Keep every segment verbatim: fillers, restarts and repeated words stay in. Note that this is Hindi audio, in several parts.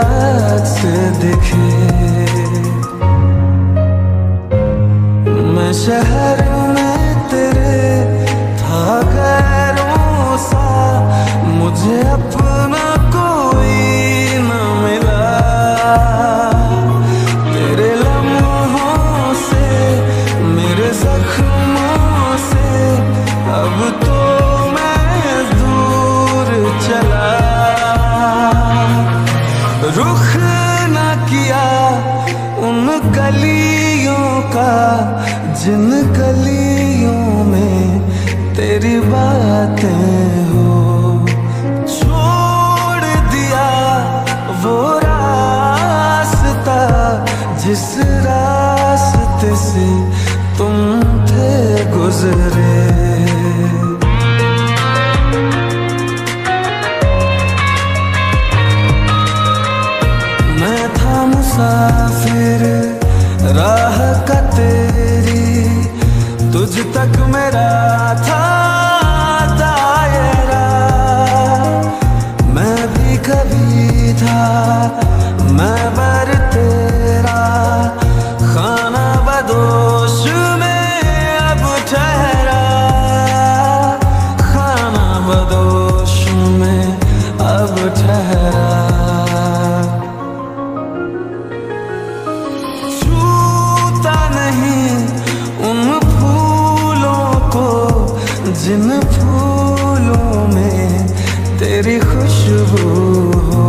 से दिखे। मैं शहर में तेरे था गैरों सा, मुझे अपना कोई न मिला। तेरे लम्हों से मेरे जख्मों से अब तो मैं दूर चला। रुख न किया उन गलियों का जिन गलियों में तेरी बातें हो। छोड़ दिया वो रास्ता जिस रास्ते से तुम थे गुजरे। मैं था मुसाफिर राह का तेरी, तुझ तक मेरा था दायरा। मैं भी कभी था मैं बर तेरा, खाना बदोश में अब ठहरा। खाना बदोश में अब ठहरा। जिन फूलों में तेरी खुशबू हो।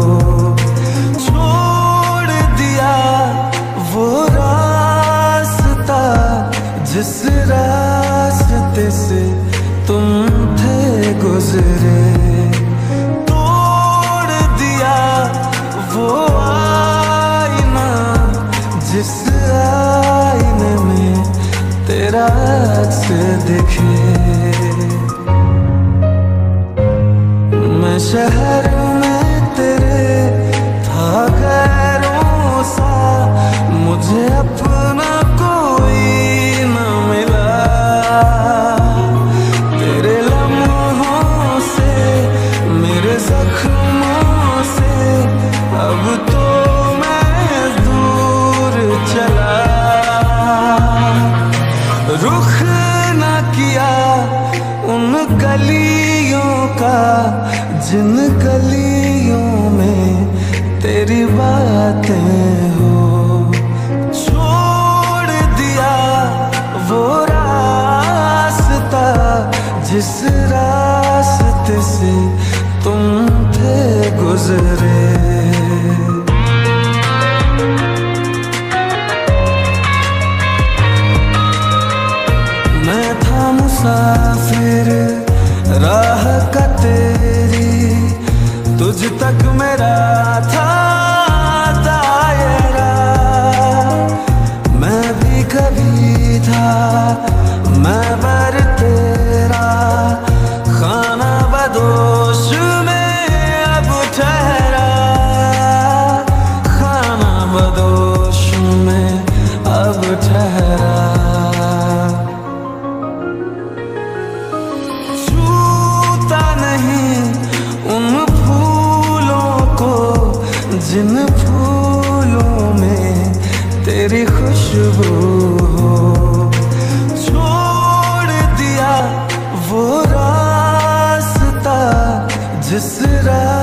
छोड़ दिया वो रास्ता जिस रास्ते से तुम थे गुजरे। तोड़ दिया वो आईना जिस आईने में तेरा से दिखे। मैं शहर में तेरे था गैरों सा, मुझे अपना कोई न मिला। तेरे लम्हों से मेरे जख्मों से अब तो मैं दूर चला। रुख न किया उन गलियों का जिन गलियों में तेरी बातें हो। छोड़ दिया वो रास्ता जिस रास्ते से तुम थे गुजरे। मैं था मुसाफिर राह का तेरी, तुझ तक मेरा था दायरा। मैं भी कभी था मैं बर तेरा, खाना बदोश में अब ठहरा। खाना बदोश में अब ठहरा। जिन फूलों में तेरी खुशबू हो। छोड़ दिया वो रास्ता जिस रास्ते